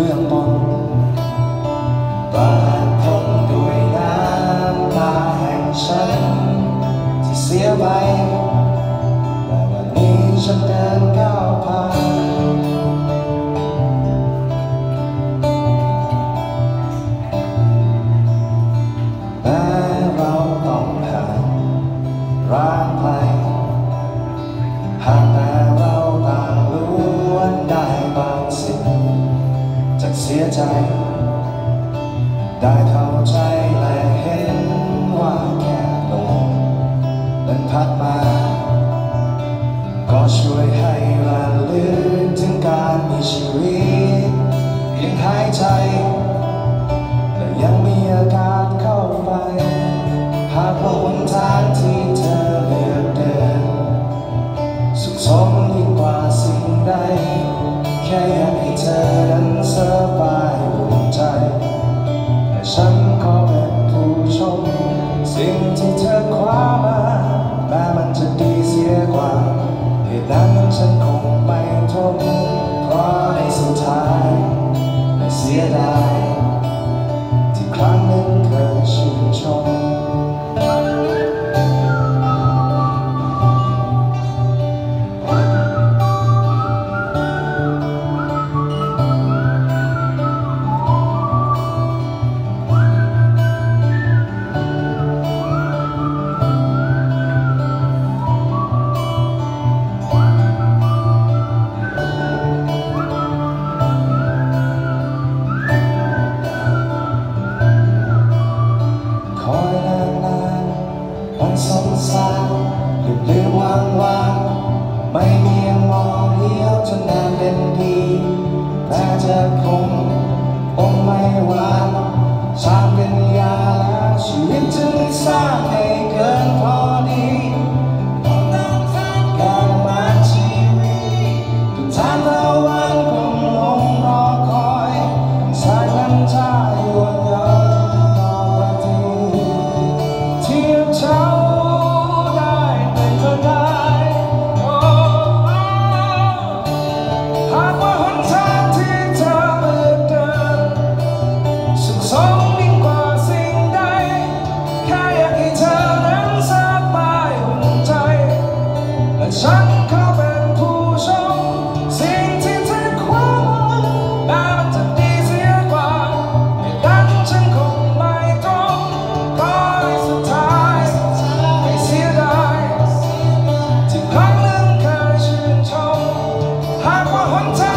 รื่องมนต์บาดพงด้วยน้ำตาแห่งฉันที่เสียไปแต่วันนี้ฉันเดินก้าวผ่านแม้เราต้องห่างร้างไกลหากแต่เราต่างล้วนได้บางสิ่งจากเสียใจได้เข้าใจและเห็นว่าแค่ลมนั้นพัดมาก็ช่วยให้ระลึกถึงการมีชีวิตยังหายใจและยังมีอากาศเข้าไปหากว่าหนทางที่เธอเลือกเดินสุขสมยิ่งกว่าสิ่งใดแค่อยากให้เธอนั้นสบายอุ่นใจแต่ฉันขอเป็นผู้ชมสิ่งที่เธอคว้ามาแม้มันจะดีเสียกว่าเหตุนั้นฉันคงไม่ทนเพราะในสุดท้ายไม่เสียดายที่ครั้งหนึ่งเคยชื่นชมวันสงสารลืมวางไม่มีมองเลี้ยวจนนานเป็นปีแม้จะคงไม่หวานชาเป็นยาแล้วชีวิตจึงสร้างให้เกินพอดีการมาชีวิตทุกทางตะวันคงลงรอคอยสายน้ำชาหยดย้อนต่อประทีเทียบเช้าฉันขอเป็นผู้ชมสิ่งที่เธอคว้าแม้มันจะดีเสียกว่าเหตุนั้นฉันคงไม่ตรงขอให้สุดท้ายไม่เสียดายที่ครั้งหนึ่งเคยชื่นชมหากว่าหนทาง